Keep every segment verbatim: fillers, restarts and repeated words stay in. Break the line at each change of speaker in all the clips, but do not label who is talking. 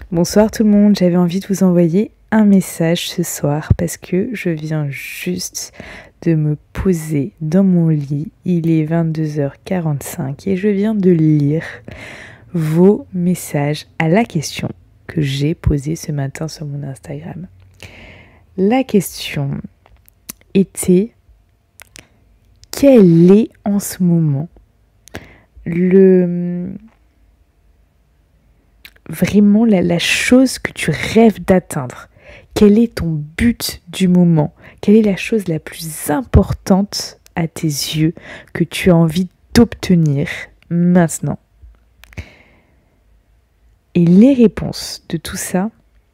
Bonsoir tout le monde, j'avais envie de vous envoyer un message ce soir parce que je viens juste de me poser dans mon lit. Il est vingt-deux heures quarante-cinq et je viens de lire vos messages à la question que j'ai posée ce matin sur mon Instagram. La question était: quel est en ce moment le... vraiment la, la chose que tu rêves d'atteindre? Quel est ton but du moment? Quelle est la chose la plus importante à tes yeux que tu as envie d'obtenir maintenant? Et les réponses de tout ça,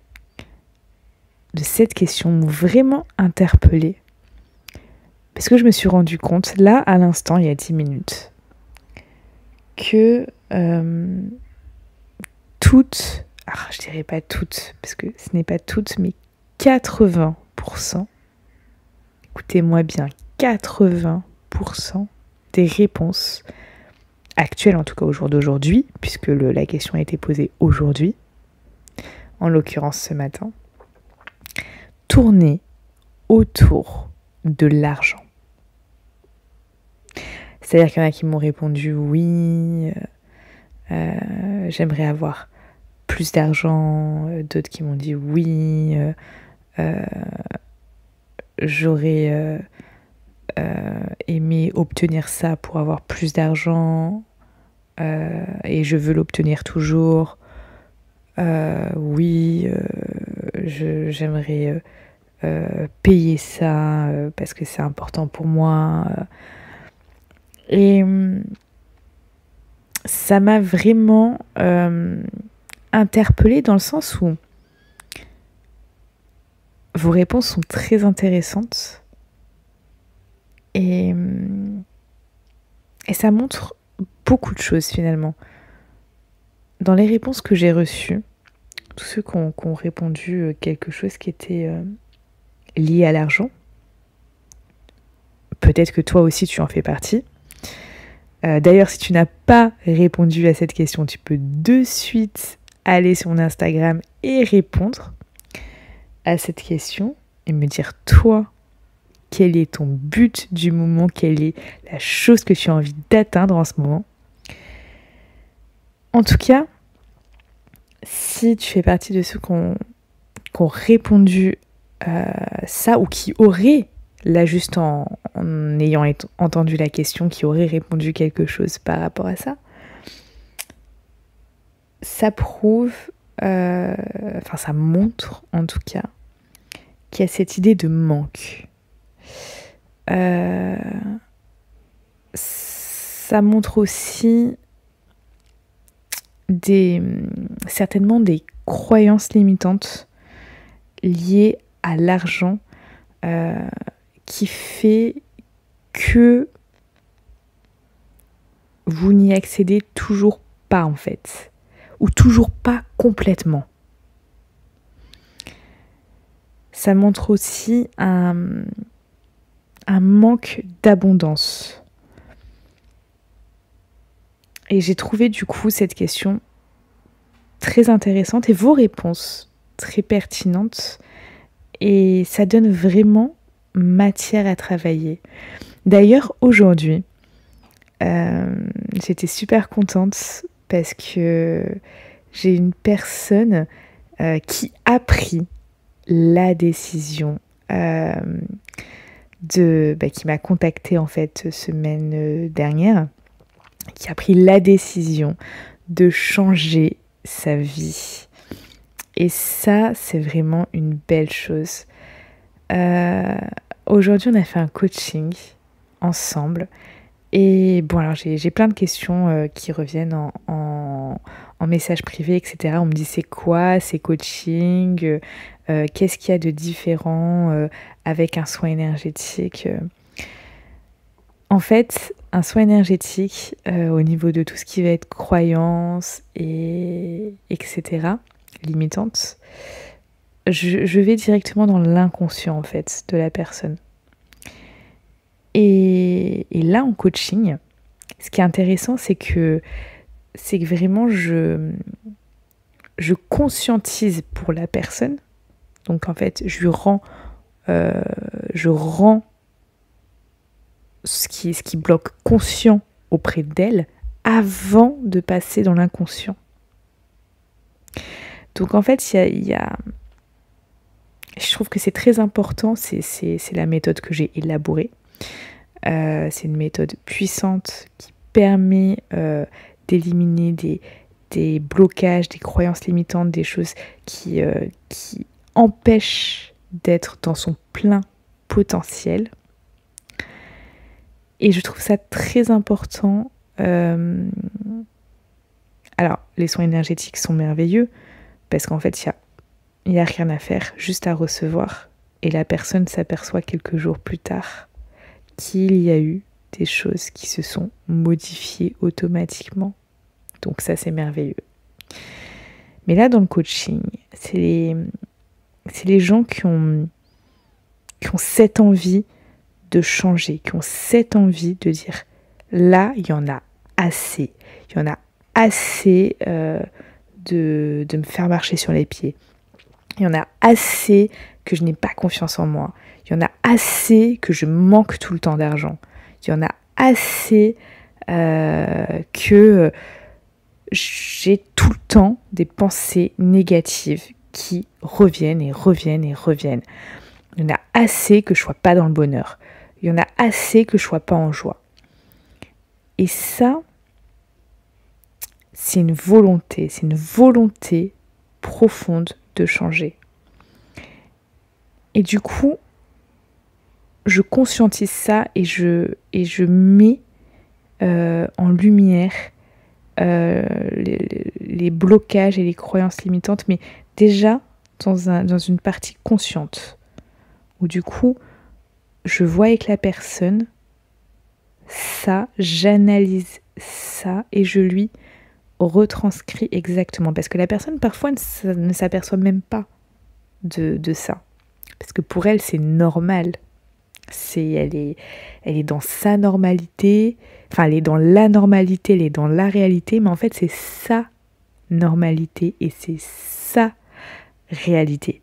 de cette question, m'ont vraiment interpellée. Parce que je me suis rendu compte, là, à l'instant, il y a dix minutes, que euh, toutes, alors je dirais pas toutes, parce que ce n'est pas toutes, mais quatre-vingts pour cent, écoutez-moi bien, quatre-vingts pour cent des réponses actuelles, en tout cas au jour d'aujourd'hui, puisque le, la question a été posée aujourd'hui, en l'occurrence ce matin, tournaient autour de l'argent. C'est-à-dire qu'il y en a qui m'ont répondu oui, euh, j'aimerais avoir plus d'argent, d'autres qui m'ont dit oui, euh, euh, j'aurais euh, euh, aimé obtenir ça pour avoir plus d'argent euh, et je veux l'obtenir toujours. Euh, oui, euh, je, j'aimerais euh, euh, payer ça euh, parce que c'est important pour moi. Et euh, ça m'a vraiment euh, interpellée dans le sens où vos réponses sont très intéressantes et, et ça montre beaucoup de choses finalement. Dans les réponses que j'ai reçues, tous ceux qui ont, qui ont répondu quelque chose qui était euh, lié à l'argent, peut-être que toi aussi tu en fais partie. Euh, d'ailleurs, si tu n'as pas répondu à cette question, tu peux de suite aller sur mon Instagram et répondre à cette question et me dire toi, quel est ton but du moment, quelle est la chose que tu as envie d'atteindre en ce moment. En tout cas, si tu fais partie de ceux qui ont, qui ont répondu euh, ça ou qui auraient, là juste en, en ayant et- entendu la question, qui auraient répondu quelque chose par rapport à ça, ça prouve, euh, enfin ça montre en tout cas, qu'il y a cette idée de manque. Euh, ça montre aussi des, certainement des croyances limitantes liées à l'argent euh, qui fait que vous n'y accédez toujours pas en fait, ou toujours pas complètement. Ça montre aussi un, un manque d'abondance. Et j'ai trouvé du coup cette question très intéressante et vos réponses très pertinentes. Et ça donne vraiment matière à travailler. D'ailleurs, aujourd'hui, euh, j'étais super contente parce que j'ai une personne euh, qui a pris la décision euh, de, bah, qui m'a contactée en fait semaine dernière, qui a pris la décision de changer sa vie. Et ça, c'est vraiment une belle chose. Euh, aujourd'hui, on a fait un coaching ensemble. Et bon, alors j'ai, j'ai plein de questions euh, qui reviennent en, en, en message privé, et cetera. On me dit c'est quoi ces coachings, euh, qu'est-ce qu'il y a de différent euh, avec un soin énergétique. En fait, un soin énergétique euh, au niveau de tout ce qui va être croyance et etc. limitante, je, je vais directement dans l'inconscient en fait de la personne. Et, et là en coaching, ce qui est intéressant, c'est que c'est que vraiment je je conscientise pour la personne. Donc en fait, je lui rends, euh, je rends ce qui, ce qui bloque conscient auprès d'elle avant de passer dans l'inconscient. Donc en fait, il y a, y a... je trouve que c'est très important, c'est, c'est, c'est la méthode que j'ai élaborée. Euh, c'est une méthode puissante qui permet euh, d'éliminer des, des blocages, des croyances limitantes, des choses qui, euh, qui empêchent d'être dans son plein potentiel. Et je trouve ça très important. Euh... Alors, les soins énergétiques sont merveilleux parce qu'en fait, il n'y a, y a rien à faire, juste à recevoir. Et la personne s'aperçoit quelques jours plus tard qu'il y a eu des choses qui se sont modifiées automatiquement. Donc ça, c'est merveilleux. Mais là, dans le coaching, c'est les, c'est les gens qui ont, qui ont cette envie de changer, qui ont cette envie de dire, là, il y en a assez. Il y en a assez euh, de, de me faire marcher sur les pieds. Il y en a assez que je n'ai pas confiance en moi. Il y en a assez que je manque tout le temps d'argent. Il y en a assez euh, que j'ai tout le temps des pensées négatives qui reviennent et reviennent et reviennent. Il y en a assez que je ne sois pas dans le bonheur. Il y en a assez que je ne sois pas en joie. Et ça, c'est une volonté, c'est une volonté profonde de changer. Et du coup, je conscientise ça et je, et je mets euh, en lumière euh, les, les blocages et les croyances limitantes, mais déjà dans, un, dans une partie consciente, où du coup, je vois avec la personne ça, j'analyse ça et je lui retranscris exactement. Parce que la personne, parfois, ne, ne s'aperçoit même pas de, de ça. Parce que pour elle, c'est normal. C'est, elle, est, elle est dans sa normalité. Enfin, elle est dans la normalité, elle est dans la réalité. Mais en fait, c'est sa normalité et c'est sa réalité.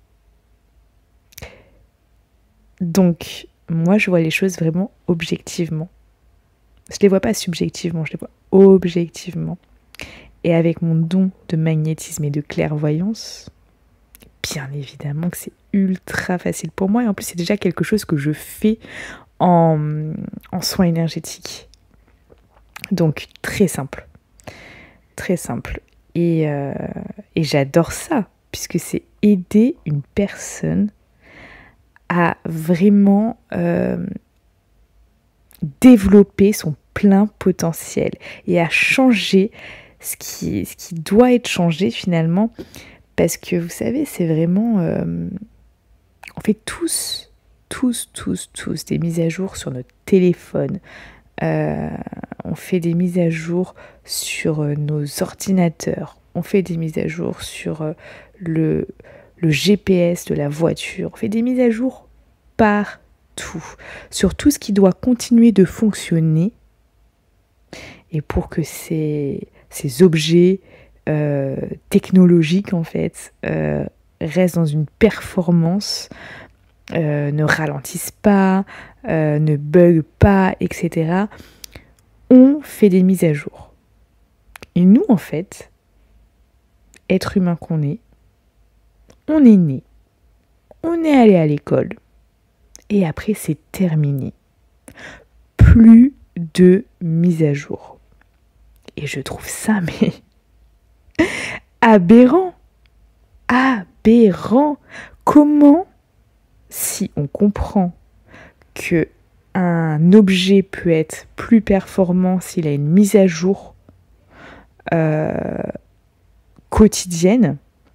Donc, moi, je vois les choses vraiment objectivement. Je ne les vois pas subjectivement, je les vois objectivement. Et avec mon don de magnétisme et de clairvoyance, bien évidemment que c'est ultra facile pour moi. Et en plus, c'est déjà quelque chose que je fais en, en soins énergétiques. Donc, très simple. Très simple. Et, euh, et j'adore ça, puisque c'est aider une personne à vraiment euh, développer son plein potentiel et à changer ce qui, ce qui doit être changé finalement, parce que vous savez, c'est vraiment... Euh, on fait tous, tous, tous, tous des mises à jour sur notre téléphone, euh, on fait des mises à jour sur euh, nos ordinateurs, on fait des mises à jour sur euh, le... le G P S de la voiture, on fait des mises à jour partout, sur tout ce qui doit continuer de fonctionner. Et pour que ces, ces objets euh, technologiques, en fait, euh, restent dans une performance, euh, ne ralentissent pas, euh, ne buguent pas, et cetera, on fait des mises à jour. Et nous, en fait, êtres humains qu'on est, on est né, on est allé à l'école, et après c'est terminé. Plus de mise à jour. Et je trouve ça, mais aberrant. Aberrant. Comment, si on comprend que un objet peut être plus performant s'il a une mise à jour euh, quotidienne,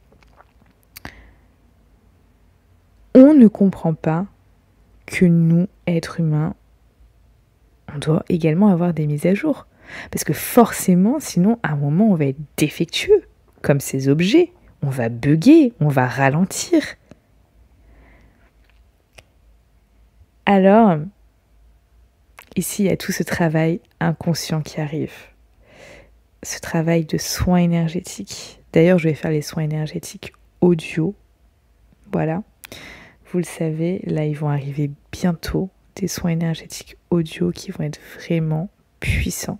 on ne comprend pas que nous, êtres humains, on doit également avoir des mises à jour. Parce que forcément, sinon, à un moment, on va être défectueux, comme ces objets. On va bugger, on va ralentir. Alors, ici, il y a tout ce travail inconscient qui arrive. Ce travail de soins énergétiques, D'ailleurs, je vais faire les soins énergétiques audio. Voilà. Vous le savez, là, ils vont arriver bientôt. Des soins énergétiques audio qui vont être vraiment puissants.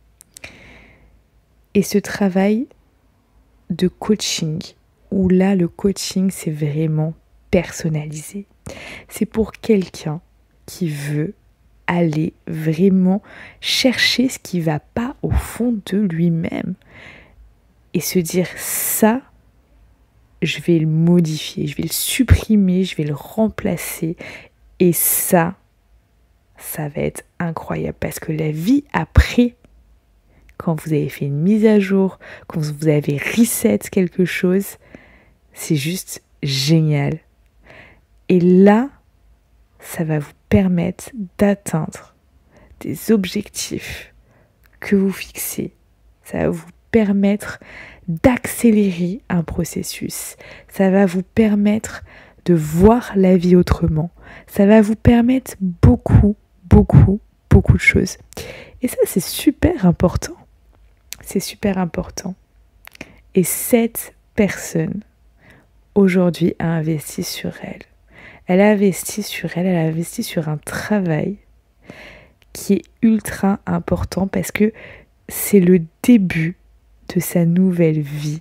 Et ce travail de coaching, où là, le coaching, c'est vraiment personnalisé. C'est pour quelqu'un qui veut aller vraiment chercher ce qui ne va pas au fond de lui-même et se dire ça, je vais le modifier, je vais le supprimer, je vais le remplacer et ça, ça va être incroyable parce que la vie après, quand vous avez fait une mise à jour, quand vous avez reset quelque chose, c'est juste génial. Et là, ça va vous permettre d'atteindre des objectifs que vous fixez. Ça va vous permettre d'accélérer un processus. Ça va vous permettre de voir la vie autrement. Ça va vous permettre beaucoup, beaucoup, beaucoup de choses. Et ça, c'est super important. C'est super important. Et cette personne, aujourd'hui, a investi sur elle. Elle a investi sur elle, elle a investi sur un travail qui est ultra important parce que c'est le début de sa nouvelle vie.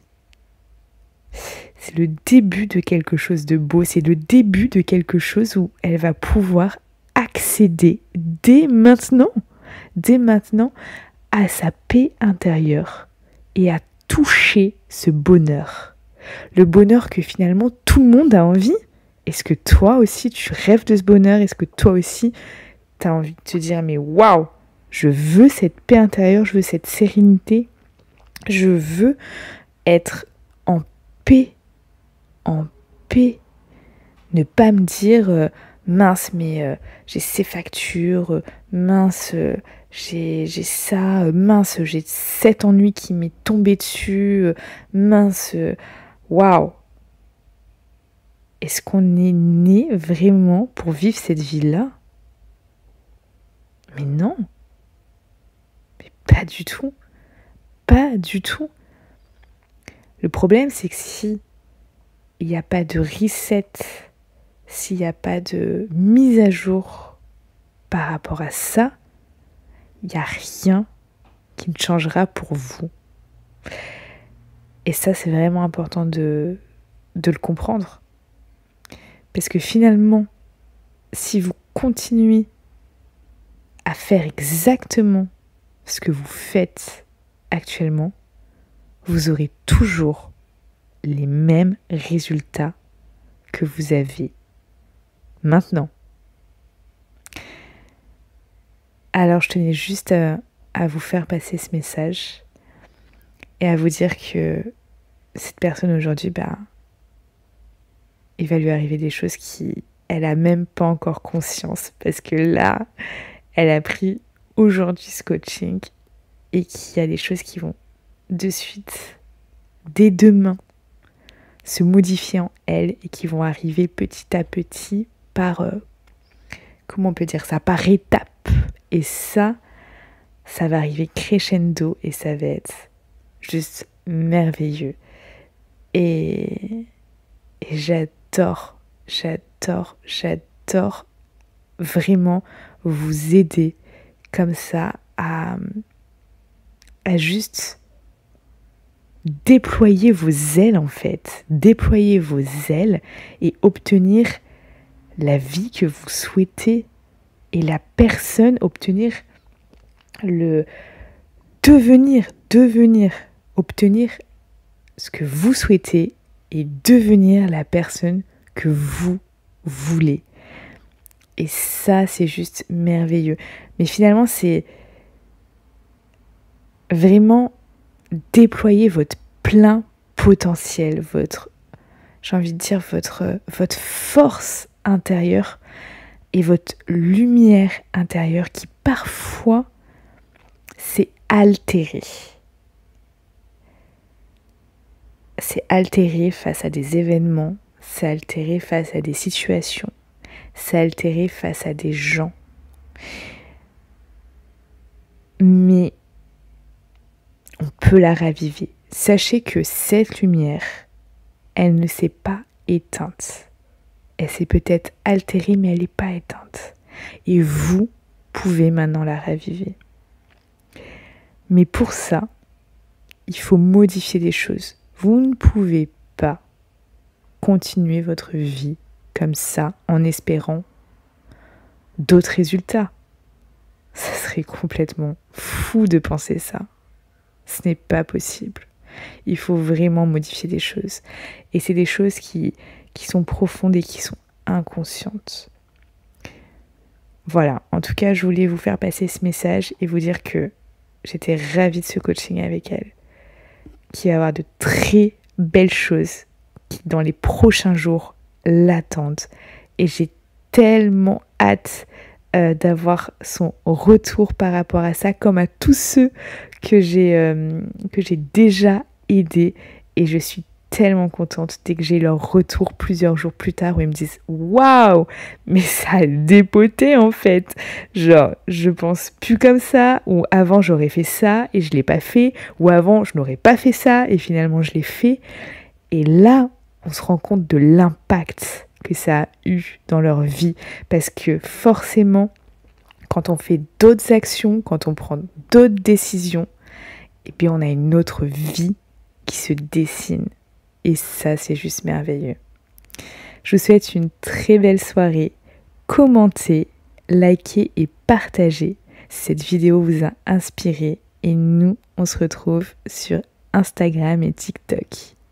C'est le début de quelque chose de beau, c'est le début de quelque chose où elle va pouvoir accéder dès maintenant, dès maintenant à sa paix intérieure et à toucher ce bonheur. Le bonheur que finalement tout le monde a envie. Est-ce que toi aussi tu rêves de ce bonheur? Est-ce que toi aussi tu as envie de te dire mais waouh, je veux cette paix intérieure, je veux cette sérénité, je veux être en paix, en paix. Ne pas me dire euh, mince mais euh, j'ai ces factures, euh, mince euh, j'ai, j'ai ça, euh, mince j'ai cet ennui qui m'est tombé dessus, euh, mince waouh. Wow. Est-ce qu'on est né vraiment pour vivre cette vie-là? Mais non. Mais pas du tout. Pas du tout. Le problème, c'est que si il n'y a pas de reset, s'il n'y a pas de mise à jour par rapport à ça, il n'y a rien qui ne changera pour vous. Et ça, c'est vraiment important de, de le comprendre. Parce que finalement, si vous continuez à faire exactement ce que vous faites actuellement, vous aurez toujours les mêmes résultats que vous avez maintenant. Alors, je tenais juste à, à vous faire passer ce message et à vous dire que cette personne aujourd'hui, bah, il va lui arriver des choses qui, elle a même pas encore conscience parce que là, elle a pris aujourd'hui ce coaching et qu'il y a des choses qui vont de suite, dès demain, se modifier en elle et qui vont arriver petit à petit par, euh, comment on peut dire ça, par étapes. Et ça, ça va arriver crescendo et ça va être juste merveilleux. Et, et j'adore, j'adore, j'adore vraiment vous aider comme ça à, à juste déployer vos ailes en fait, déployer vos ailes et obtenir la vie que vous souhaitez et la personne, obtenir le devenir, devenir, obtenir ce que vous souhaitez et devenir la personne que vous voulez. Et ça, c'est juste merveilleux. Mais finalement, c'est vraiment déployer votre plein potentiel, votre, j'ai envie de dire, votre, votre force intérieure et votre lumière intérieure qui parfois s'est altérée. C'est altéré face à des événements, c'est altéré face à des situations, c'est altéré face à des gens. Mais on peut la raviver. sachez que cette lumière, elle ne s'est pas éteinte. Elle s'est peut-être altérée, mais elle n'est pas éteinte. Et vous pouvez maintenant la raviver. Mais pour ça, il faut modifier des choses. Vous ne pouvez pas continuer votre vie comme ça en espérant d'autres résultats. Ça serait complètement fou de penser ça. Ce n'est pas possible. Il faut vraiment modifier des choses. Et c'est des choses qui, qui sont profondes et qui sont inconscientes. Voilà, en tout cas, je voulais vous faire passer ce message et vous dire que j'étais ravie de ce coaching avec elle, qu'il va y avoir de très belles choses qui, dans les prochains jours, l'attendent. Et j'ai tellement hâte euh, d'avoir son retour par rapport à ça, comme à tous ceux que j'ai, euh, que j'ai déjà aidés. Et je suis tellement contente dès que j'ai leur retour plusieurs jours plus tard où ils me disent « Waouh, mais ça a dépoté en fait !» Genre, je pense plus comme ça, ou avant j'aurais fait ça et je l'ai pas fait, ou avant je n'aurais pas fait ça et finalement je l'ai fait. Et là, on se rend compte de l'impact que ça a eu dans leur vie. Parce que forcément, quand on fait d'autres actions, quand on prend d'autres décisions, eh bien on a une autre vie qui se dessine. Et ça, c'est juste merveilleux. Je vous souhaite une très belle soirée. Commentez, likez et partagez si cette vidéo vous a inspiré. Et nous, on se retrouve sur Instagram et TikTok.